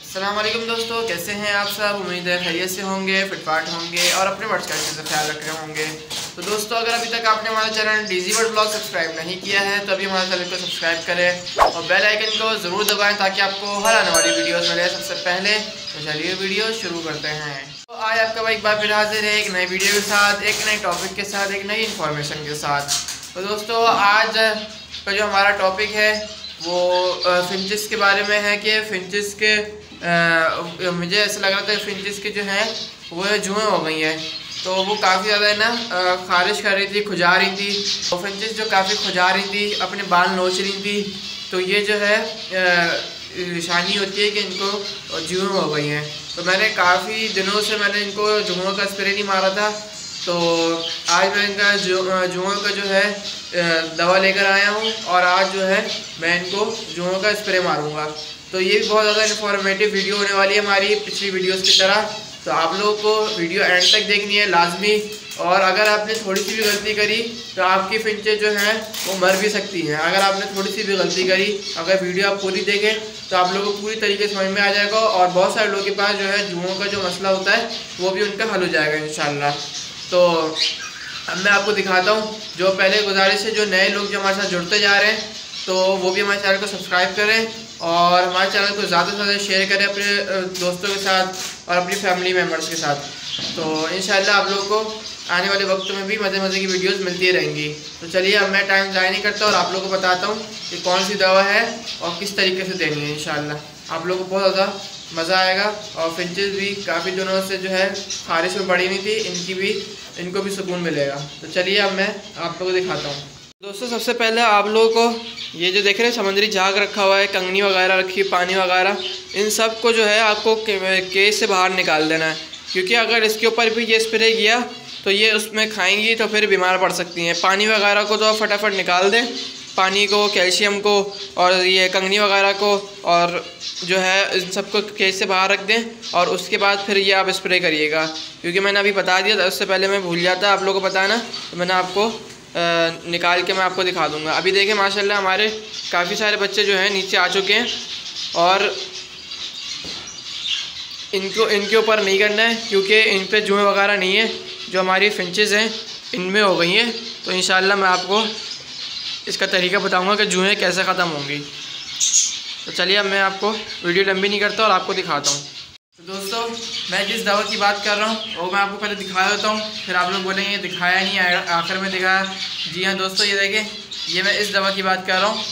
अस्सलाम वालेकुम दोस्तों, कैसे हैं आप सब। उम्मीद है खैरियत से होंगे, फिटफाट होंगे और अपने बर्ड्स का अच्छे से ख्याल रख रहे होंगे। तो दोस्तों, अगर अभी तक आपने हमारा channel DG bird blog subscribe नहीं किया है तो अभी हमारे चैनल को सब्सक्राइब करें और बेल आइकन को ज़रूर दबाएं ताकि आपको हर आने वाली वीडियोस मिले सबसे पहले। तो चलिए वीडियो शुरू करते हैं। तो आज आपका भाई एक बार फिर हाजिर है एक नई वीडियो के साथ, एक नए टॉपिक के साथ, एक नई इन्फॉर्मेशन के साथ। तो दोस्तों, आज का जो हमारा टॉपिक है वो फिंचेस के बारे में है कि फिंचेस के मुझे ऐसा लग रहा था फिंचेस की जो है वो जुएँ हो गई हैं, तो वो काफ़ी ज़्यादा है ना खारिश कर रही थी, खुजा रही थी। तो फिंचेस जो काफ़ी खुजा रही थी, अपने बाल नोच रही थी, तो ये जो है निशानी होती है कि इनको जुएँ हो गई हैं। तो मैंने काफ़ी दिनों से इनको जुओं का स्प्रे नहीं मारा था, तो आज मैं इनका जुओं का जो है दवा लेकर आया हूँ और आज जो है मैं इनको जुओं का स्प्रे मारूंगा। तो ये भी बहुत ज़्यादा इन्फॉर्मेटिव वीडियो होने वाली है हमारी पिछली वीडियोस की तरह। तो आप लोगों को वीडियो एंड तक देखनी है लाजमी, और अगर आपने थोड़ी सी भी गलती करी तो आपकी फिंचें जो हैं वो मर भी सकती हैं। अगर आपने थोड़ी सी भी गलती करी, अगर वीडियो आप पूरी देखें तो आप लोगों को पूरी तरीके से समझ में आ जाएगा और बहुत सारे लोगों के पास जो है जुओं का जो मसला होता है वो भी उनका हल हो जाएगा इंशाल्लाह। तो अब मैं आपको दिखाता हूँ। जो पहले गुजारिश है, जो नए लोग जो हमारे साथ जुड़ते जा रहे हैं तो वो भी हमारे चैनल को सब्सक्राइब करें और हमारे चैनल को ज़्यादा से ज़्यादा शेयर करें अपने दोस्तों के साथ और अपनी फैमिली मेम्बर्स के साथ। तो इंशाल्लाह आप लोगों को आने वाले वक्त में भी मज़े मज़े की वीडियोस मिलती रहेंगी। तो चलिए, अब मैं टाइम ज़ाया नहीं करता और आप लोगों को बताता हूँ कि कौन सी दवा है और किस तरीके से देनी है। इंशाल्लाह आप लोगों को बहुत ज़्यादा मज़ा आएगा और फिंचेस भी काफ़ी दिनों से जो है खारिश में पड़ी हुई थी, इनको भी सुकून मिलेगा। तो चलिए, अब मैं आप लोगों को दिखाता हूँ। दोस्तों, सबसे पहले आप लोगों को ये जो देख रहे हैं समुद्री झाग रखा हुआ है, कंगनी वगैरह रखी है, पानी वगैरह, इन सब को जो है आपको केज से बाहर निकाल देना है, क्योंकि अगर इसके ऊपर भी ये स्प्रे किया तो ये उसमें खाएंगी तो फिर बीमार पड़ सकती हैं। पानी वगैरह को तो आप फटाफट निकाल दें, पानी को, कैल्शियम को और ये कंगनी वगैरह को, और जो है इन सबको केज से बाहर रख दें और उसके बाद फिर ये आप स्प्रे करिएगा। क्योंकि मैंने अभी बता दिया था, उससे पहले मैं भूल जाता आप लोगों को बताना, तो मैंने आपको निकाल के मैं आपको दिखा दूंगा। अभी देखें माशाल्लाह हमारे काफ़ी सारे बच्चे जो हैं नीचे आ चुके हैं और इनके ऊपर नहीं करना है क्योंकि इन पे जुएँ वगैरह नहीं है। जो हमारी फिंचेस हैं इनमें हो गई हैं, तो इंशाल्लाह मैं आपको इसका तरीका बताऊंगा कि जुएँ कैसे ख़त्म होंगी। तो चलिए, अब मैं आपको वीडियो लंबी नहीं करता और आपको दिखाता हूँ। तो दोस्तों, मैं जिस दवा की बात कर रहा हूँ वो मैं आपको पहले दिखा देता हूँ, फिर आप लोग बोलेंगे दिखाया नहीं, आखिर में दिखाया। जी हाँ दोस्तों, ये देखें, ये मैं इस दवा की बात कर रहा हूँ,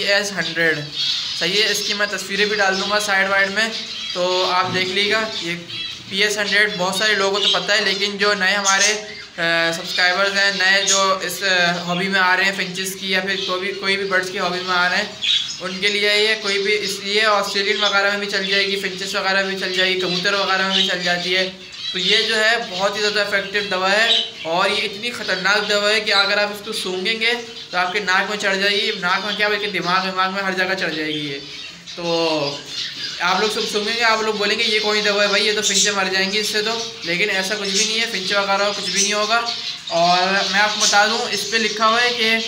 PS100। सही है, इसकी मैं तस्वीरें भी डाल दूँगा साइड वाइड में, तो आप देख लीजिएगा। ये PS100 बहुत सारे लोगों को तो पता है, लेकिन जो नए हमारे सब्सक्राइबर्स हैं, नए जो इस हॉबी में आ रहे हैं फिंचेस की या फिर कोई भी बर्ड्स की हॉबी में आ रहे हैं, उनके लिए ये कोई भी इसलिए ऑस्ट्रेलियन वगैरह में भी चल जाएगी, फिंचेस वगैरह में भी चल जाएगी, कबूतर वगैरह में भी चल जाती है। तो ये जो है बहुत ही ज़्यादा इफेक्टिव दवा है और ये इतनी ख़तरनाक दवा है कि अगर आप इसको सूंघेंगे तो आपके नाक में चढ़ जाएगी, नाक में क्या बल्कि दिमाग में हर जगह चढ़ जाएगी ये। तो आप लोग सब सूंघेंगे, आप लोग बोलेंगे ये कौन सी दवा है भाई, ये तो फिंचे मर जाएंगी इससे। तो लेकिन ऐसा कुछ भी नहीं है, फिंचे वगैरह कुछ भी नहीं होगा। और मैं आपको बता दूं, इस पर लिखा हुआ है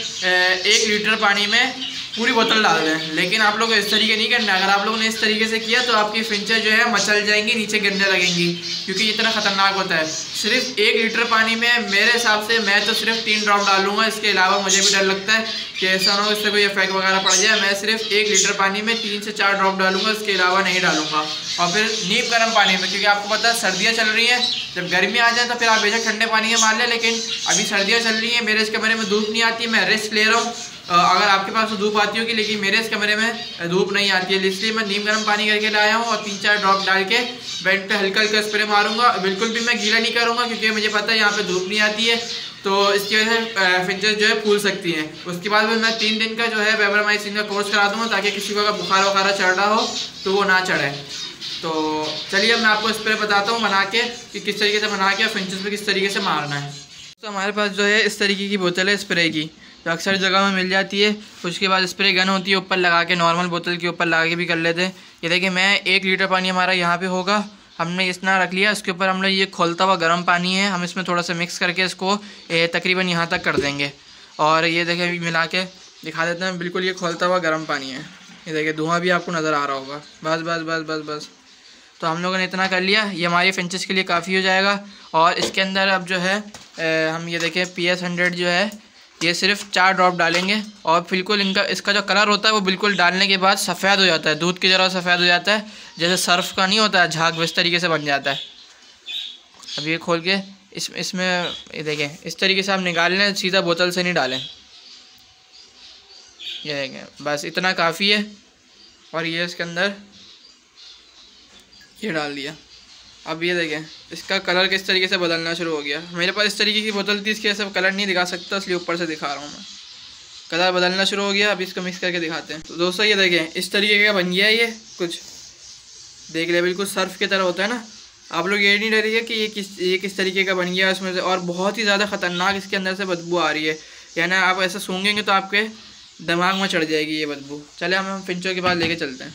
कि 1 लीटर पानी में पूरी बोतल डाल दें, लेकिन आप लोग इस तरीके नहीं करना। अगर आप लोगों ने इस तरीके से किया तो आपकी फिंचे जो है मचल जाएंगी, नीचे गिरने लगेंगी, क्योंकि इतना ख़तरनाक होता है। सिर्फ 1 लीटर पानी में मेरे हिसाब से मैं तो सिर्फ 3 ड्रॉप डालूंगा। इसके अलावा मुझे भी डर लगता है कि ऐसा ना हो इससे कोई इफेक्ट वगैरह पड़ जाए। मैं सिर्फ 1 लीटर पानी में 3 से 4 ड्रॉप डालूंगा, इसके अलावा नहीं डालूंगा। और फिर नीम गर्म पानी में, क्योंकि आपको पता है सर्दियाँ चल रही हैं, जब गर्मी आ जाए तो फिर आप बेशक ठंडे पानी में मार लें, लेकिन अभी सर्दियाँ चल रही हैं, मेरे इस कमरे में धूप नहीं आती है, मैं रिस्क ले रहा हूँ। अगर आपके पास तो धूप आती होगी, लेकिन मेरे इस कमरे में धूप नहीं आती है, इसलिए मैं नीम गर्म पानी करके लाया हूँ और 3-4 ड्रॉप डाल के बेड पे हल्का हल्का स्प्रे मारूंगा। बिल्कुल भी मैं गीला नहीं करूँगा क्योंकि मुझे पता है यहाँ पे धूप नहीं आती है, तो इसकी वजह से फिंचेस जो है फूल सकती हैं। उसके बाद में मैं 3 दिन का जो है वेबरमाइसिन का कोर्स करा दूँगा, ताकि किसी को अगर बुखार वगैरह चढ़ रहा हो तो वो ना चढ़े। तो चलिए, मैं आपको स्प्रे बताता हूँ बना के कि किस तरीके से बना के फिंचेस पे किस तरीके से मारना है। तो हमारे पास जो है इस तरीके की बोतल है स्प्रे की, जो अक्सर जगह में मिल जाती है। उसके बाद स्प्रे गन होती है, ऊपर लगा के, नॉर्मल बोतल के ऊपर लगा के भी कर लेते हैं। ये देखिए, मैं 1 लीटर पानी हमारा यहाँ पे होगा, हमने इतना रख लिया। इसके ऊपर हमने ये खोलता हुआ गर्म पानी है, हम इसमें थोड़ा सा मिक्स करके इसको तकरीबन यहाँ तक कर देंगे। और ये देखिए, मिला के दिखा देते हैं, बिल्कुल ये खोलता हुआ गर्म पानी है। ये देखिए, धुआं भी आपको नज़र आ रहा होगा। बस बस बस बस बस, तो हम लोगों ने इतना कर लिया, ये हमारी फिंचेस के लिए काफ़ी हो जाएगा। और इसके अंदर अब जो है हम ये देखें PS100 जो है ये सिर्फ 4 ड्रॉप डालेंगे और बिल्कुल इसका जो कलर होता है वो बिल्कुल डालने के बाद सफ़ेद हो जाता है, दूध की तरह सफ़ेद हो जाता है, जैसे सर्फ का नहीं होता है झाग, इस तरीके से बन जाता है। अब ये खोल के इसमें ये देखें, इस तरीके से आप निकाल लें, सीधा बोतल से नहीं डालें। ये देखें, बस इतना काफ़ी है। और ये इसके अंदर ये डाल दिया। अब ये देखें इसका कलर किस तरीके से बदलना शुरू हो गया। मेरे पास इस तरीके की बोतल थी, इसकी वजह से कलर नहीं दिखा सकता, इसलिए ऊपर से दिखा रहा हूँ मैं। कलर बदलना शुरू हो गया। अब इसको मिक्स करके दिखाते हैं। तो दोस्तों ये देखें इस तरीके का बन गया है, ये कुछ देख ले बिल्कुल सर्फ की तरह होता है ना। आप लोग ये नहीं डरिए कि ये किस तरीके का बन गया इसमें से, और बहुत ही ज़्यादा ख़तरनाक इसके अंदर से बदबू आ रही है, यानी आप ऐसा सूंघेंगे तो आपके दिमाग में चढ़ जाएगी ये बदबू। चले हम फिंचों के पास लेके चलते हैं।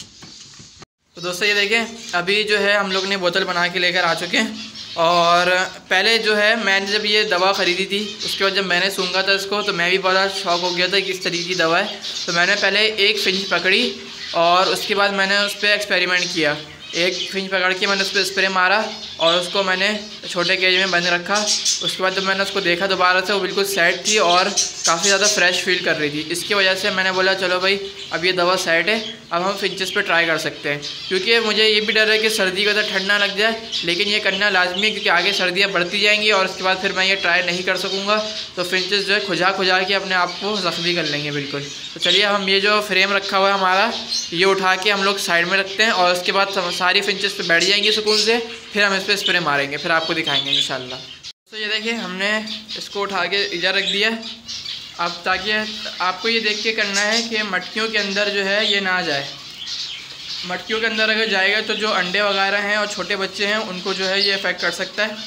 तो दोस्तों ये देखें अभी जो है हम लोग ने बोतल बना के लेकर आ चुके हैं। और पहले जो है मैंने जब ये दवा ख़रीदी थी उसके बाद जब मैंने सूंघा था इसको तो मैं भी बड़ा शौक हो गया था कि इस तरीके की दवा है। तो मैंने पहले एक फिंच पकड़ी और उसके बाद मैंने उस पर एक्सपेरिमेंट किया। एक फिंच पकड़ के मैंने उस पर स्प्रे मारा और उसको मैंने छोटे केज में बंद रखा। उसके बाद जब मैंने उसको देखा दोबारा से वो बिल्कुल सेट थी और काफ़ी ज़्यादा फ्रेश फील कर रही थी। इसकी वजह से मैंने बोला चलो भाई अब ये दवा सेट है, अब हम फिंचेस पे ट्राई कर सकते हैं। क्योंकि मुझे ये भी डर है कि सर्दी का तो ठंडा लग जाए, लेकिन ये करना लाजमी है क्योंकि आगे सर्दियाँ बढ़ती जाएंगी और उसके बाद फिर मैं ये ट्राई नहीं कर सकूँगा। तो फिंचेस जो है खुजा के अपने आप को ज़ख्मी कर लेंगे बिल्कुल। तो चलिए हम ये जो फ्रेम रखा हुआ है हमारा ये उठा के हम लोग साइड में रखते हैं और उसके बाद सारी फिंचेस पे बैठ जाएंगी सुकून से, फिर हम इस पर स्प्रे मारेंगे, फिर आपको दिखाएंगे इंशाल्लाह। तो ये देखिए हमने इसको उठा के इधर रख दिया। अब ताकि आपको ये देख के करना है कि मटकियों के अंदर जो है ये ना जाए। मटकियों के अंदर अगर जाएगा तो जो अंडे वगैरह हैं और छोटे बच्चे हैं उनको जो है ये इफ़ेक्ट कर सकता है।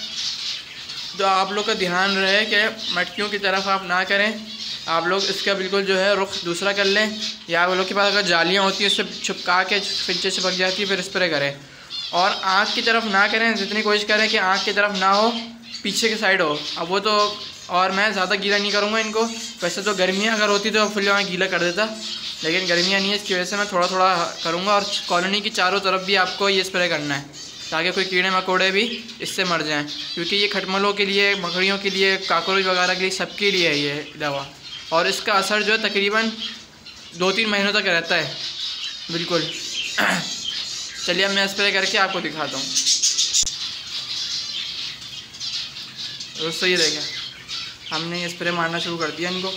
तो आप लोग का ध्यान रहे कि मटकियों की तरफ आप ना करें, आप लोग इसका बिल्कुल जो है रुख दूसरा कर लें, या आप लोग के पास अगर जालियाँ होती हैं उससे छुपका के फिंचे चिपक जाती है फिर स्प्रे करें। और आँख की तरफ ना करें, जितनी कोशिश करें कि आँख की तरफ ना हो, पीछे की साइड हो। अब वो तो और मैं ज़्यादा गीला नहीं करूँगा इनको। वैसे तो गर्मियाँ अगर होती तो फुल मैं गीला कर देता, लेकिन गर्मियाँ नहीं है, इसकी वजह से मैं थोड़ा थोड़ा करूँगा। और कॉलोनी की चारों तरफ भी आपको ये स्प्रे करना है ताकि कोई कीड़े मकोड़े भी इससे मर जाएँ, क्योंकि ये खटमलों के लिए, मकड़ियों के लिए, काकरोच वगैरह के लिए, सबके लिए है ये दवा। और इसका असर जो है तकरीबन 2-3 महीनों तक रहता है बिल्कुल। चलिए मैं स्प्रे करके आपको दिखाता हूँ। दोस्तों ये देखें हमने ये स्प्रे मारना शुरू कर दिया इनको।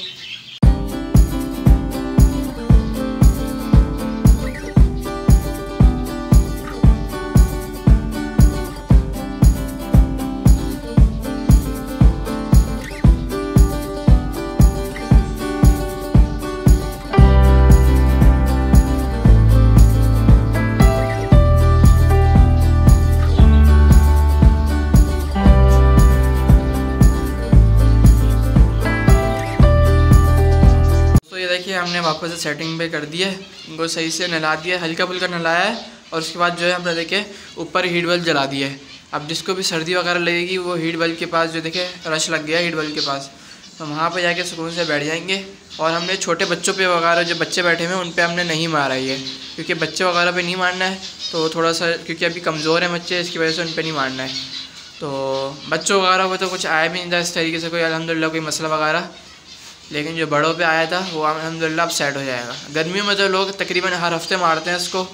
हमने वापस से सेटिंग पे कर दिया, इनको सही से नला दिया, हल्का फुल्का नलाया है। और उसके बाद जो है हमने देखे ऊपर हीट बल्ब जला दिया है। अब जिसको भी सर्दी वगैरह लगेगी वो हीट बल्ब के पास जो देखे रश लग गया हीट बल्ब के पास, तो वहाँ पे जाके सुकून से बैठ जाएंगे। और हमने छोटे बच्चों पे वगैरह जो बच्चे बैठे हुए हैं उन पे हमने नहीं मारा है, क्योंकि बच्चे वगैरह पे नहीं मारना है। तो थोड़ा सा क्योंकि अभी कमज़ोर है बच्चे, इसकी वजह से उन पर नहीं मारना है। तो बच्चों वगैरह पे तो कुछ आया भी नहीं था इस तरीके से कोई अल्हम्दुलिल्लाह कोई मसला वगैरह, लेकिन जो बड़ों पे आया था वो अल्हम्दुलिल्लाह अब सेट हो जाएगा। गर्मियों में तो लोग तकरीबन हर हफ्ते मारते हैं इसको।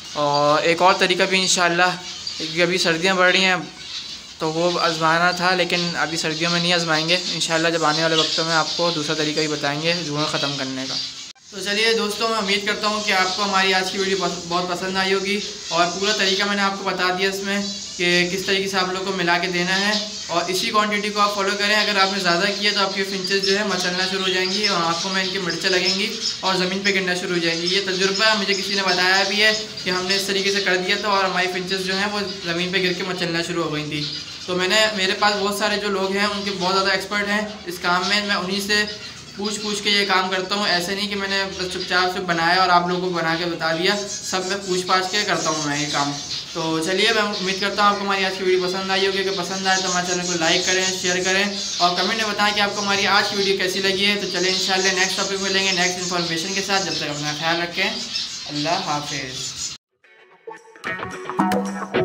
और एक और तरीका भी इंशाल्लाह, क्योंकि अभी सर्दियाँ बढ़ रही हैं तो वो आजमाना था, लेकिन अभी सर्दियों में नहीं आजमाएंगे इंशाल्लाह। जब आने वाले वक्तों में आपको दूसरा तरीका ही बताएंगे जुआ ख़त्म करने का। तो चलिए दोस्तों मैं उम्मीद करता हूँ कि आपको हमारी आज की वीडियो बहुत पसंद आई होगी। और पूरा तरीका मैंने आपको बता दिया इसमें कि किस तरीके से आप लोग को मिला के देना है, और इसी क्वांटिटी को आप फॉलो करें। अगर आपने ज़्यादा किया तो आपकी फिंचेस जो है मचलना शुरू हो जाएंगी और आँखों में इनकी मिर्चें लगेंगी और ज़मीन पे गिरना शुरू हो जाएंगी। ये तजुर्बा मुझे किसी ने बताया भी है कि हमने इस तरीके से कर दिया था और हमारी फिंचेस जो हैं वो ज़मीन पे गिर के मचलना शुरू हो गई थी। तो मेरे पास बहुत सारे जो लोग हैं उनके बहुत ज़्यादा एक्सपर्ट हैं इस काम में, मैं उन्हीं से पूछ के ये काम करता हूँ। ऐसे नहीं कि मैंने बस चुपचाप से बनाया और आप लोगों को बना के बता दिया, सब मैं पूछ के करता हूँ मैं ये काम। तो चलिए मैं उम्मीद करता हूँ आपको हमारी आज की वीडियो पसंद आई होगी। अगर पसंद आए तो हमारे चैनल को लाइक करें, शेयर करें और कमेंट में बताएं कि आपको हमारी आज की वीडियो कैसी लगी है। तो चलिए इंशाल्लाह नेक्स्ट टॉपिक मिलेंगे नेक्स्ट इन्फॉर्मेशन के साथ। जब तक अपना ख्याल रखें, अल्लाह हाफिज़।